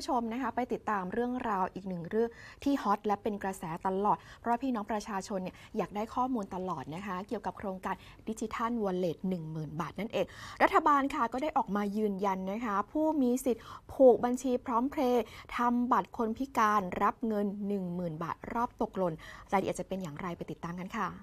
ผู้ชมนะคะไปติดตามเรื่องราวอีกหนึ่งเรื่องที่ฮอตและเป็นกระแสตลอดเพราะพี่น้องประชาชนเนี่ยอยากได้ข้อมูลตลอดนะคะเกี่ยวกับโครงการดิจิทัลวอลเล็ต 10,000 บาทนั่นเองรัฐบาลค่ะก็ได้ออกมายืนยันนะคะผู้มีสิทธิ์ผูกบัญชีพร้อมเพย์ทำบัตรคนพิการรับเงิน 10,000 บาทรอบตกหล่นรายละเอียดจะเป็นอย่างไรไปติดตามกันค่ะ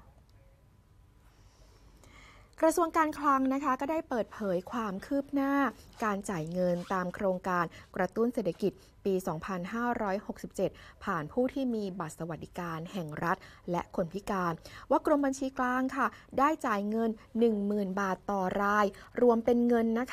กระทรวงการคลังนะคะก็ได้เปิดเผยความคืบหน้าการจ่ายเงินตามโครงการกระตุ้นเศรษฐกิจปี 2567 ผ่านผู้ที่มีบัตรสวัสดิการแห่งรัฐและคนพิการว่ากรมบัญชีกลางค่ะได้จ่ายเงิน 10,000 บาทต่อรายรวมเป็นเงินนะคะ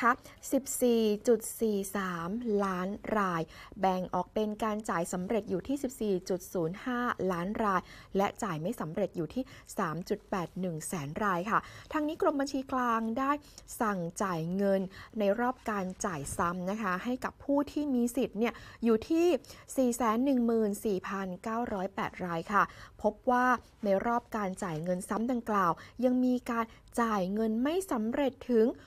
14.43 ล้านรายแบ่งออกเป็นการจ่ายสำเร็จอยู่ที่ 14.05 ล้านรายและจ่ายไม่สำเร็จอยู่ที่ 3.81 แสนรายค่ะทั้งนี้กรมบัญชีกลางได้สั่งจ่ายเงินในรอบการจ่ายซ้ำนะคะให้กับผู้ที่มีสิทธิ์เนี่ยอยู่ที่ 414,908 รายค่ะพบว่าในรอบการจ่ายเงินซ้ำดังกล่าวยังมีการจ่ายเงินไม่สำเร็จถึง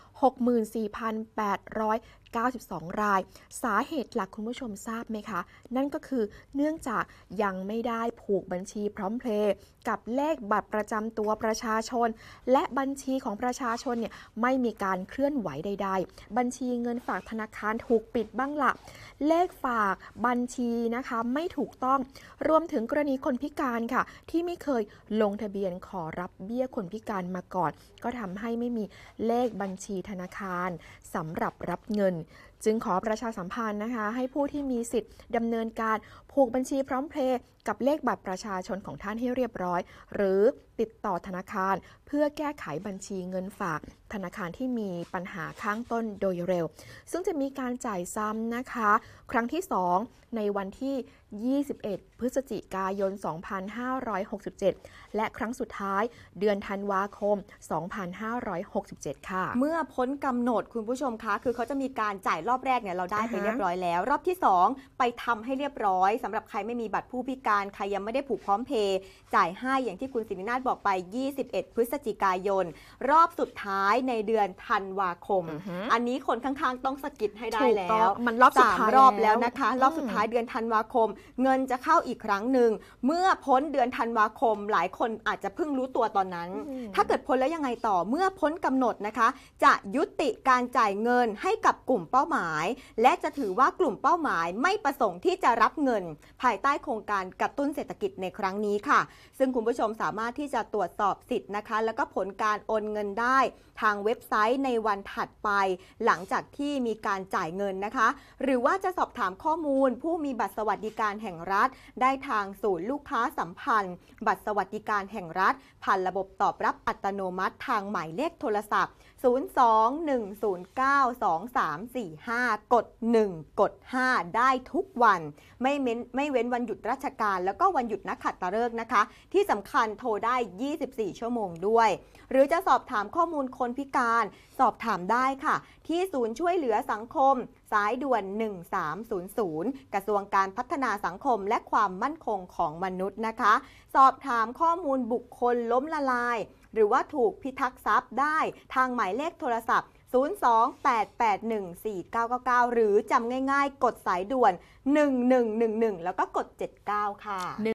64,892 รายสาเหตุหลักคุณผู้ชมทราบไหมคะนั่นก็คือเนื่องจากยังไม่ได้ผูกบัญชีพร้อมเพลย์กับเลขบัตรประจำตัวประชาชนและบัญชีของประชาชนเนี่ยไม่มีการเคลื่อนไหวใดๆบัญชีเงินฝากธนาคารถูกปิดบ้างละเลขฝากบัญชีนะคะไม่ถูกต้องรวมถึงกรณีคนพิการค่ะที่ไม่เคยลงทะเบียนขอรับเบี้ยคนพิการมาก่อนก็ทำให้ไม่มีเลขบัญชีธนาคารสำหรับรับเงินจึงขอประชาสัมพันธ์นะคะให้ผู้ที่มีสิทธิ์ดำเนินการผูกบัญชีพร้อมเพย์กับเลขบัตรประชาชนของท่านให้เรียบร้อยหรือติดต่อธนาคารเพื่อแก้ไขบัญชีเงินฝากธนาคารที่มีปัญหาข้างต้นโดยเร็วซึ่งจะมีการจ่ายซ้ำนะคะครั้งที่2ในวันที่ 21 พฤศจิกายน 2567 และครั้งสุดท้ายเดือนธันวาคม 2567 ค่ะเมื่อพ้นกำหนดคุณผู้ชมคะคือเขาจะมีการจ่ายรอบแรกเนี่ยเราได้ไปเรียบร้อยแล้วรอบที่2ไปทำให้เรียบร้อยสำหรับใครไม่มีบัตรผู้พิการใครยังไม่ได้ผูกพร้อมเพย์จ่ายให้อย่างที่คุณศิรินาถบอกไป 21 พฤศจิกายนรอบสุดท้ายในเดือนธันวาคมอันนี้คนข้างๆต้องสกิดให้ได้แล้วมันรอบสุดท้าย 3 รอบแล้วนะคะรอบสุดท้ายเดือนธันวาคมเงินจะเข้าอีกครั้งหนึ่งเมื่อพ้นเดือนธันวาคมหลายคนอาจจะเพิ่งรู้ตัวตอนนั้นถ้าเกิดพ้นแล้วยังไงต่อเมื่อพ้นกำหนดนะคะจะยุติการจ่ายเงินให้กับกลุ่มเป้าหมายและจะถือว่ากลุ่มเป้าหมายไม่ประสงค์ที่จะรับเงินภายใต้โครงการกระตุ้นเศรษฐกิจในครั้งนี้ค่ะซึ่งคุณผู้ชมสามารถที่จะตรวจสอบสิทธิ์นะคะแล้วก็ผลการโอนเงินได้ทางเว็บไซต์ในวันถัดไปหลังจากที่มีการจ่ายเงินนะคะหรือว่าจะสอบถามข้อมูลผู้มีบัตรสวัสดิการแห่งรัฐได้ทางศูนย์ลูกค้าสัมพันธ์บัตรสวัสดิการแห่งรัฐผ่านระบบตอบรับอัตโนมัติทางหมายเลขโทรศัพท์02-109-2345 กด 1 กด 5 ได้ทุกวันไม่เว้นวันหยุดราชการแล้วก็วันหยุดนักขัตฤกษ์นะคะที่สำคัญโทรได้ 24 ชั่วโมงด้วยหรือจะสอบถามข้อมูลคนพิการสอบถามได้ค่ะที่ศูนย์ช่วยเหลือสังคมสายด่วน 1300 กระทรวงการพัฒนาสังคมและความมั่นคงของมนุษย์นะคะสอบถามข้อมูลบุคคลล้มละลายหรือว่าถูกพิทักษ์ทรัพย์ได้ทางหมายเลขโทรศัพท์ 02-881-4999 หรือจำง่ายๆกดสายด่วน 1111 แล้วก็กด 79 ค่ะ